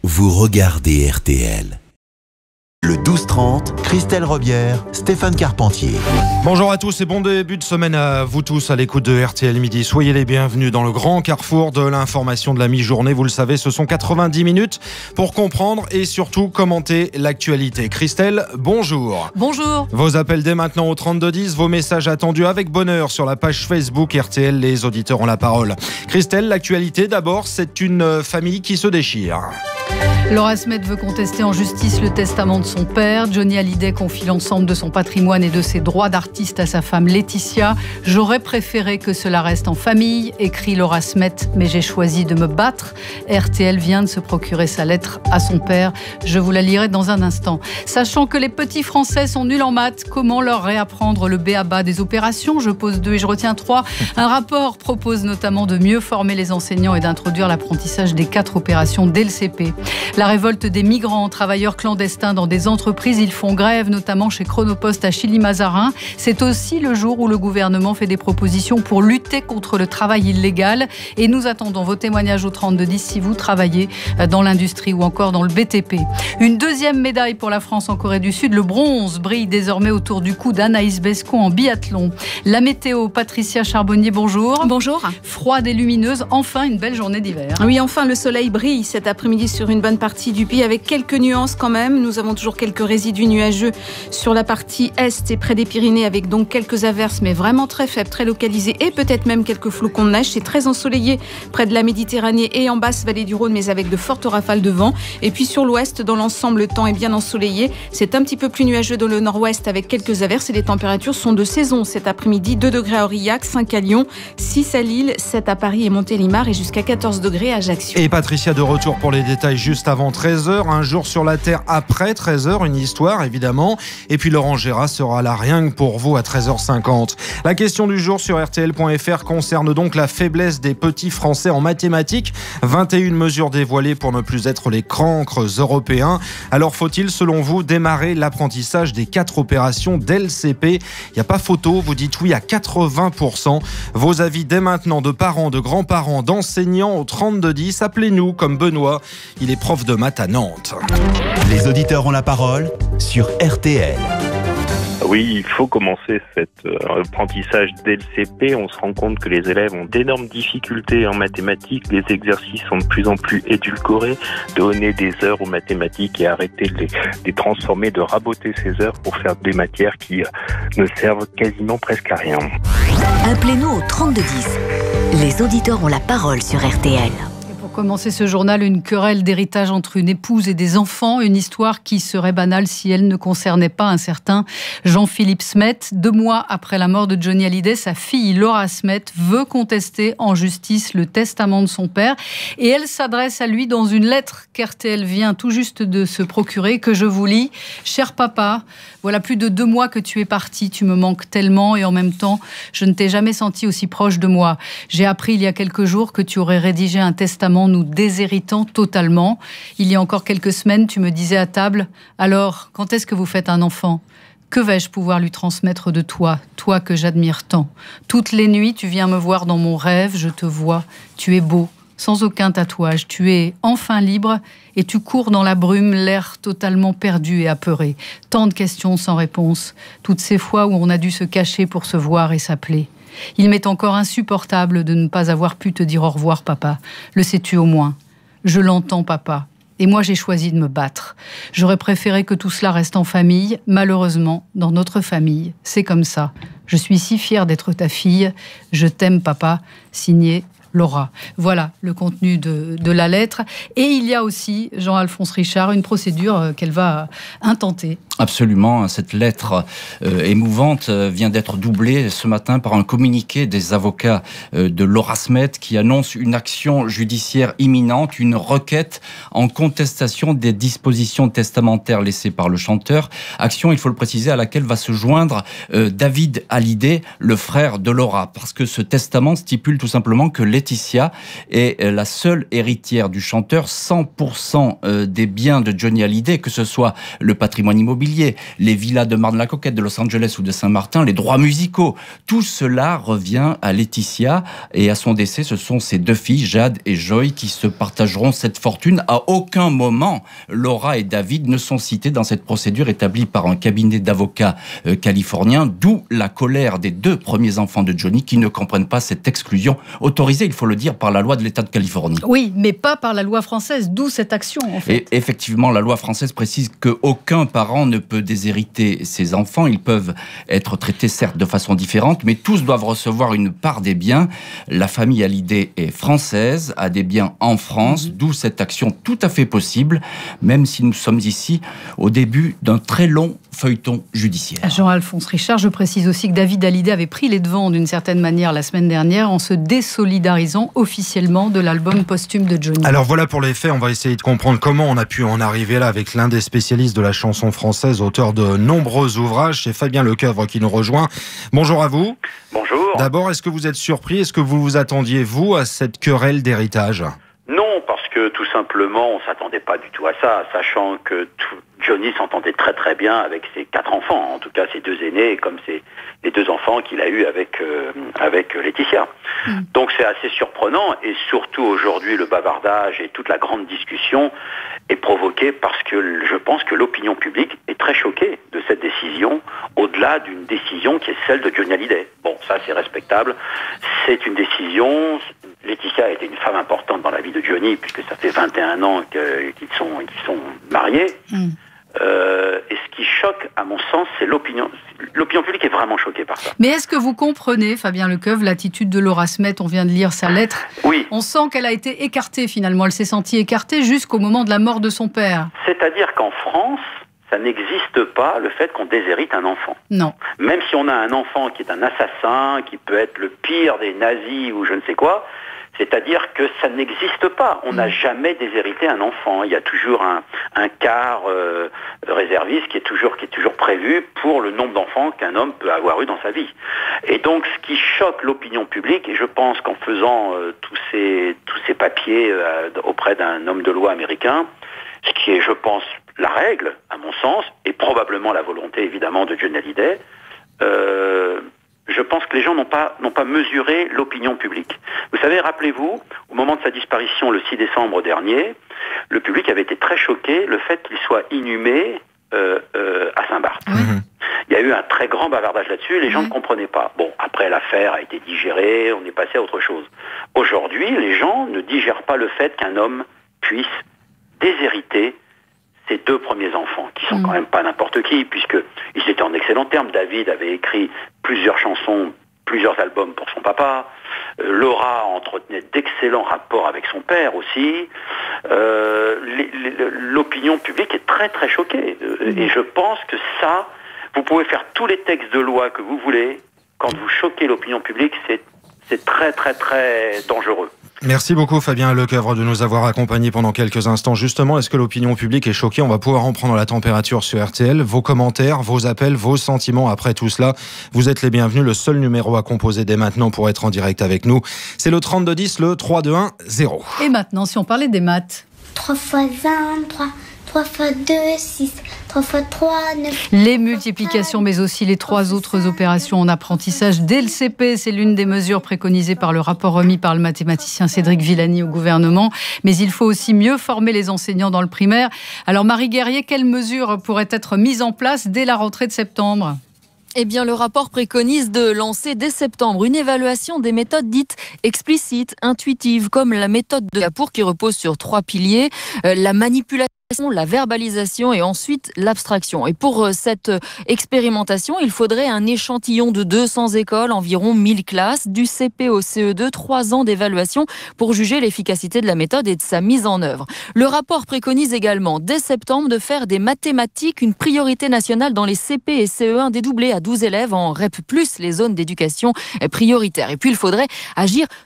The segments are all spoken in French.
vous regardez RTL. Le 12-30, Christelle Robière, Stéphane Carpentier. Bonjour à tous et bon début de semaine à vous tous à l'écoute de RTL Midi. Soyez les bienvenus dans le grand carrefour de l'information de la mi-journée. Vous le savez, ce sont 90 minutes pour comprendre et surtout commenter l'actualité. Christelle, bonjour. Bonjour. Vos appels dès maintenant au 3210, vos messages attendus avec bonheur sur la page Facebook RTL. Les auditeurs ont la parole. Christelle, l'actualité d'abord, c'est une famille qui se déchire. Laura Smet veut contester en justice le testament de son père. Johnny Hallyday confie l'ensemble de son patrimoine et de ses droits d'artiste à sa femme Laetitia. J'aurais préféré que cela reste en famille, écrit Laura Smet, mais j'ai choisi de me battre. RTL vient de se procurer sa lettre à son père. Je vous la lirai dans un instant. Sachant que les petits Français sont nuls en maths, comment leur réapprendre le b.a.-ba des opérations ? Je pose 2 et je retiens 3. Un rapport propose notamment de mieux former les enseignants et d'introduire l'apprentissage des 4 opérations dès le CP. La révolte des migrants, travailleurs clandestins dans des entreprises, ils font grève, notamment chez Chronopost à Chilly-Mazarin. C'est aussi le jour où le gouvernement fait des propositions pour lutter contre le travail illégal. Et nous attendons vos témoignages au 3210 si vous travaillez dans l'industrie ou encore dans le BTP. Une deuxième médaille pour la France en Corée du Sud. Le bronze brille désormais autour du cou d'Anaïs Bescon en biathlon. La météo, Patricia Charbonnier, bonjour. Bonjour. Froide et lumineuse, enfin une belle journée d'hiver. Oui, enfin le soleil brille cet après-midi sur une bonne partie du pays avec quelques nuances quand même. Nous avons toujours quelques résidus nuageux sur la partie est et près des Pyrénées avec donc quelques averses mais vraiment très faibles, très localisées et peut-être même quelques flocons de neige. C'est très ensoleillé près de la Méditerranée et en basse vallée du Rhône mais avec de fortes rafales de vent. Et puis sur l'ouest, dans l'ensemble, le temps est bien ensoleillé. C'est un petit peu plus nuageux dans le nord-ouest avec quelques averses et les températures sont de saison cet après-midi. 2 degrés à Aurillac, 5 à Lyon, 6 à Lille, 7 à Paris et Montélimar et jusqu'à 14 degrés à Ajaccio. Et Patricia de retour pour les détails juste avant 13h, un jour sur la Terre après 13h, une histoire évidemment. Et puis Laurent Gérard sera là rien que pour vous à 13h50. La question du jour sur RTL.fr concerne donc la faiblesse des petits Français en mathématiques. 21 mesures dévoilées pour ne plus être les cancres européens. Alors faut-il selon vous démarrer l'apprentissage des 4 opérations dès le CP ? Il n'y a pas photo, vous dites oui à 80%. Vos avis dès maintenant de parents, de grands-parents, d'enseignants au 3210. Appelez-nous comme Benoît, il est prof de maths à Nantes. Les auditeurs ont la parole sur RTL. Oui, il faut commencer cet apprentissage dès le CP. On se rend compte que les élèves ont d'énormes difficultés en mathématiques. Les exercices sont de plus en plus édulcorés. Donner des heures aux mathématiques et arrêter de les transformer, de raboter ces heures pour faire des matières qui ne servent quasiment presque à rien. Appelez-nous au 3210. Les auditeurs ont la parole sur RTL. Pour commencer ce journal, une querelle d'héritage entre une épouse et des enfants, une histoire qui serait banale si elle ne concernait pas un certain Jean-Philippe Smet. 2 mois après la mort de Johnny Hallyday, sa fille Laura Smet veut contester en justice le testament de son père et elle s'adresse à lui dans une lettre qu'RTL vient tout juste de se procurer, que je vous lis. Cher papa, voilà plus de 2 mois que tu es parti, tu me manques tellement et en même temps, je ne t'ai jamais senti aussi proche de moi. J'ai appris il y a quelques jours que tu aurais rédigé un testament nous déshéritant totalement. Il y a encore quelques semaines, tu me disais à table, alors, quand est-ce que vous faites un enfant ? Que vais-je pouvoir lui transmettre de toi, toi que j'admire tant ? Toutes les nuits, tu viens me voir dans mon rêve, je te vois, tu es beau, sans aucun tatouage, tu es enfin libre et tu cours dans la brume, l'air totalement perdu et apeuré. Tant de questions sans réponse, toutes ces fois où on a dû se cacher pour se voir et s'appeler. Il m'est encore insupportable de ne pas avoir pu te dire au revoir, papa. Le sais-tu au moins ? Je l'entends, papa. Et moi, j'ai choisi de me battre. J'aurais préféré que tout cela reste en famille. Malheureusement, dans notre famille, c'est comme ça. Je suis si fière d'être ta fille. Je t'aime, papa. Signé Laura. Voilà le contenu de la lettre. Et il y a aussi, Jean-Alphonse Richard, une procédure qu'elle va intenter. Absolument. Cette lettre émouvante vient d'être doublée ce matin par un communiqué des avocats de Laura Smet qui annonce une action judiciaire imminente, une requête en contestation des dispositions testamentaires laissées par le chanteur. Action, il faut le préciser, à laquelle va se joindre David Hallyday, le frère de Laura. Parce que ce testament stipule tout simplement que Laetitia est la seule héritière du chanteur. 100% des biens de Johnny Hallyday, que ce soit le patrimoine immobilier, l'immobilier, les villas de Marne-la-Coquette, de Los Angeles ou de Saint-Martin, les droits musicaux. Tout cela revient à Laetitia et à son décès, ce sont ses 2 filles, Jade et Joy, qui se partageront cette fortune. À aucun moment, Laura et David ne sont cités dans cette procédure établie par un cabinet d'avocats californien, d'où la colère des 2 premiers enfants de Johnny qui ne comprennent pas cette exclusion autorisée, il faut le dire, par la loi de l'État de Californie. Oui, mais pas par la loi française, d'où cette action en fait. Et effectivement, la loi française précise qu'aucun parent ne peut déshériter ses enfants. Ils peuvent être traités certes de façon différente, mais tous doivent recevoir une part des biens. La famille Hallyday est française, a des biens en France, d'où cette action tout à fait possible, même si nous sommes ici au début d'un très long feuilleton judiciaire. Jean-Alphonse Richard, je précise aussi que David Hallyday avait pris les devants d'une certaine manière la semaine dernière en se désolidarisant officiellement de l'album posthume de Johnny. Alors voilà pour les faits, on va essayer de comprendre comment on a pu en arriver là avec l'un des spécialistes de la chanson française, auteur de nombreux ouvrages, c'est Fabien Lecoeuvre qui nous rejoint. Bonjour à vous. Bonjour. D'abord, est-ce que vous êtes surpris, est-ce que vous vous attendiez vous à cette querelle d'héritage ? Non, parce que tout simplement, on s'attendait pas du tout à ça, sachant que Johnny s'entendait très très bien avec ses 4 enfants, en tout cas ses 2 aînés, comme les 2 enfants qu'il a eus avec Laetitia. Donc c'est assez surprenant, et surtout aujourd'hui, le bavardage et toute la grande discussion est provoquée parce que je pense que l'opinion publique est très choquée de cette décision, au-delà d'une décision qui est celle de Johnny Hallyday. Bon, ça c'est respectable, c'est une décision. Laetitia a été une femme importante dans la vie de Johnny, puisque ça fait 21 ans qu'ils sont mariés. Et ce qui choque, à mon sens, c'est l'opinion. L'opinion publique est vraiment choquée par ça. Mais est-ce que vous comprenez, Fabien Lecoeuvre, l'attitude de Laura Smet? On vient de lire sa lettre. Oui. On sent qu'elle a été écartée finalement. Elle s'est sentie écartée jusqu'au moment de la mort de son père. C'est-à-dire qu'en France, ça n'existe pas le fait qu'on déshérite un enfant. Non. Même si on a un enfant qui est un assassin, qui peut être le pire des nazis ou je ne sais quoi, c'est-à-dire que ça n'existe pas. On n'a jamais déshérité un enfant. Il y a toujours un quart réserviste qui est toujours prévu pour le nombre d'enfants qu'un homme peut avoir eu dans sa vie. Et donc, ce qui choque l'opinion publique, et je pense qu'en faisant tous ces papiers auprès d'un homme de loi américain, ce qui est, je pense, la règle, à mon sens, et probablement la volonté, évidemment, de Johnny Hallyday, je pense que les gens n'ont pas mesuré l'opinion publique. Vous savez, rappelez-vous, au moment de sa disparition le 6 décembre dernier, le public avait été très choqué le fait qu'il soit inhumé à Saint-Barth. Il y a eu un très grand bavardage là-dessus, les gens ne comprenaient pas. Bon, après l'affaire a été digérée, on est passé à autre chose. Aujourd'hui, les gens ne digèrent pas le fait qu'un homme puisse déshériter ses 2 premiers enfants, qui sont quand même pas n'importe qui, puisqu'ils étaient en excellents termes. David avait écrit plusieurs chansons, plusieurs albums pour son papa. Laura entretenait d'excellents rapports avec son père aussi. L'opinion publique est très très choquée. Et je pense que ça, vous pouvez faire tous les textes de loi que vous voulez. Quand vous choquez l'opinion publique, c'est très très très dangereux. Merci beaucoup Fabien Lecoeuvre de nous avoir accompagnés pendant quelques instants. Justement, est-ce que l'opinion publique est choquée? On va pouvoir en prendre la température sur RTL. Vos commentaires, vos appels, vos sentiments après tout cela, vous êtes les bienvenus. Le seul numéro à composer dès maintenant pour être en direct avec nous, c'est le 3210, le 3210. Et maintenant, si on parlait des maths. 3 x 1, 3. 3 x 2, 6. 3 x 3, 9. Les multiplications, mais aussi les 3 autres opérations en apprentissage dès le CP. C'est l'une des mesures préconisées par le rapport remis par le mathématicien Cédric Villani au gouvernement. Mais il faut aussi mieux former les enseignants dans le primaire. Alors Marie Guerrier, quelles mesures pourraient être mises en place dès la rentrée de septembre ? Eh bien, le rapport préconise de lancer dès septembre une évaluation des méthodes dites explicites, intuitives, comme la méthode de Capour qui repose sur 3 piliers, la manipulation, la verbalisation et ensuite l'abstraction. Et pour cette expérimentation, il faudrait un échantillon de 200 écoles, environ 1000 classes, du CP au CE2, 3 ans d'évaluation pour juger l'efficacité de la méthode et de sa mise en œuvre. Le rapport préconise également, dès septembre, de faire des mathématiques une priorité nationale dans les CP et CE1 dédoublés à 12 élèves en REP+, les zones d'éducation prioritaires. Et puis, il faudrait agir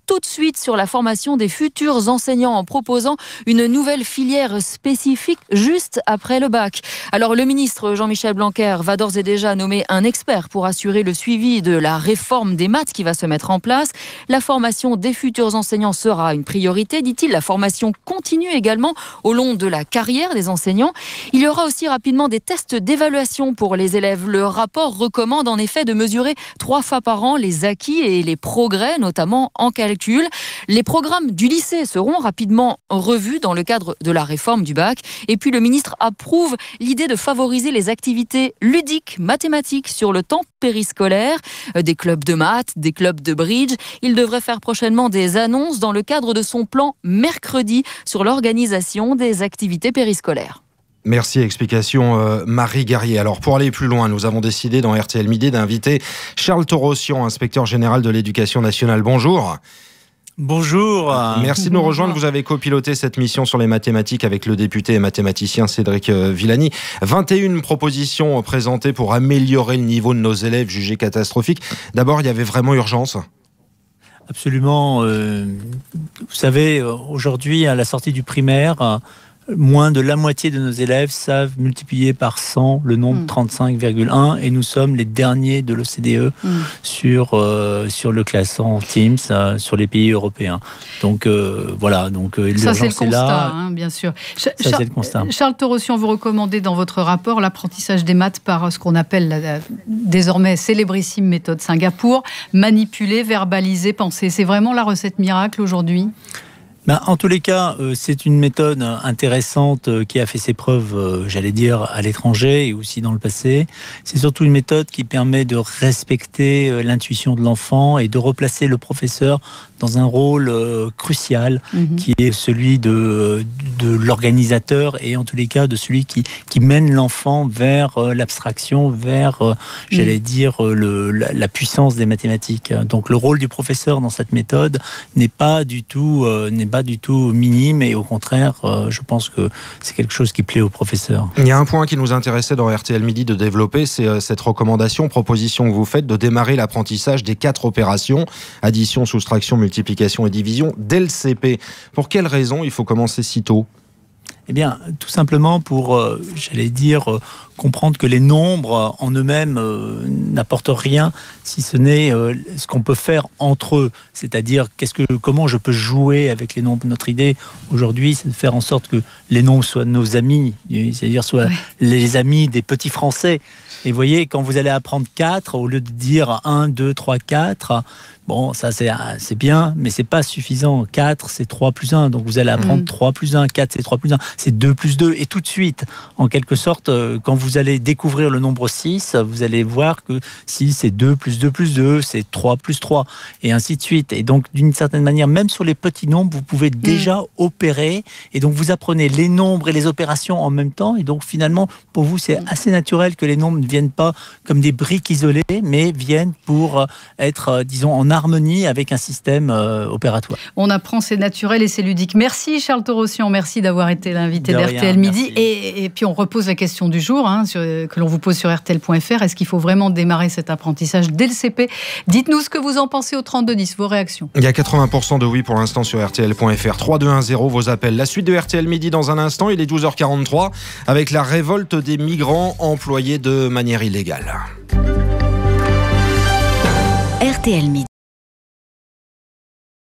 tout de suite sur la formation des futurs enseignants en proposant une nouvelle filière spécifique juste après le bac. Alors le ministre Jean-Michel Blanquer va d'ores et déjà nommer un expert pour assurer le suivi de la réforme des maths qui va se mettre en place. La formation des futurs enseignants sera une priorité, dit-il. La formation continue également au long de la carrière des enseignants. Il y aura aussi rapidement des tests d'évaluation pour les élèves. Le rapport recommande en effet de mesurer 3 fois par an les acquis et les progrès, notamment en calcul. Les programmes du lycée seront rapidement revus dans le cadre de la réforme du bac. Et puis le ministre approuve l'idée de favoriser les activités ludiques, mathématiques sur le temps périscolaire, des clubs de maths, des clubs de bridge. Il devrait faire prochainement des annonces dans le cadre de son plan mercredi sur l'organisation des activités périscolaires. Merci, explication Marie Garrier. Alors pour aller plus loin, nous avons décidé dans RTL Midi d'inviter Charles Torossian, inspecteur général de l'Éducation nationale. Bonjour. Bonjour. Merci de nous rejoindre. Vous avez copiloté cette mission sur les mathématiques avec le député et mathématicien Cédric Villani. 21 propositions présentées pour améliorer le niveau de nos élèves jugés catastrophiques. D'abord, il y avait vraiment urgence. Absolument. Vous savez, aujourd'hui, à la sortie du primaire, moins de la moitié de nos élèves savent multiplier par 100 le nombre 35,1 et nous sommes les derniers de l'OCDE sur le classement Teams sur les pays européens. Donc voilà, donc ça c'est le constat, là, bien sûr. C'est le constat. Charles Torossian, vous recommandez dans votre rapport l'apprentissage des maths par ce qu'on appelle la désormais célébrissime méthode Singapour, manipuler, verbaliser, penser. C'est vraiment la recette miracle aujourd'hui ? En tous les cas, c'est une méthode intéressante qui a fait ses preuves, j'allais dire, à l'étranger et aussi dans le passé. C'est surtout une méthode qui permet de respecter l'intuition de l'enfant et de replacer le professeur dans un rôle crucial qui est celui de l'organisateur et en tous les cas de celui qui mène l'enfant vers l'abstraction, vers, j'allais dire, la puissance des mathématiques. Donc le rôle du professeur dans cette méthode n'est pas du tout minime et au contraire, je pense que c'est quelque chose qui plaît aux professeurs. Il y a un point qui nous intéressait dans RTL Midi de développer, c'est cette proposition que vous faites de démarrer l'apprentissage des 4 opérations, addition, soustraction, multiplication et division, dès le CP. Pour quelles raisons il faut commencer si tôt ? Eh bien, tout simplement pour, j'allais dire, comprendre que les nombres en eux-mêmes n'apportent rien, si ce n'est ce qu'on peut faire entre eux. C'est-à-dire, comment je peux jouer avec les nombres. Notre idée, aujourd'hui, c'est de faire en sorte que les nombres soient nos amis, c'est-à-dire soient les amis des petits Français. Et vous voyez, quand vous allez apprendre 4, au lieu de dire 1, 2, 3, 4... Bon, ça c'est bien, mais c'est pas suffisant. 4, c'est 3 plus 1. Donc vous allez apprendre 3 plus 1, 4, c'est 3 plus 1, c'est 2 plus 2. Et tout de suite, en quelque sorte, quand vous allez découvrir le nombre 6, vous allez voir que 6, c'est 2 plus 2 plus 2, c'est 3 plus 3, et ainsi de suite. Et donc, d'une certaine manière, même sur les petits nombres, vous pouvez déjà opérer. Et donc, vous apprenez les nombres et les opérations en même temps. Et donc, finalement, pour vous, c'est assez naturel que les nombres ne viennent pas comme des briques isolées, mais viennent pour être, disons, en harmonie avec un système opératoire. On apprend, c'est naturel et c'est ludique. Merci Charles Torossian, merci d'avoir été l'invité d'RTL Midi. Et puis on repose la question du jour que l'on vous pose sur RTL.fr. Est-ce qu'il faut vraiment démarrer cet apprentissage dès le CP ? Dites-nous ce que vous en pensez au 3210, vos réactions. Il y a 80% de oui pour l'instant sur RTL.fr. 3210, vos appels. La suite de RTL Midi dans un instant, il est 12h43 avec la révolte des migrants employés de manière illégale. RTL Midi.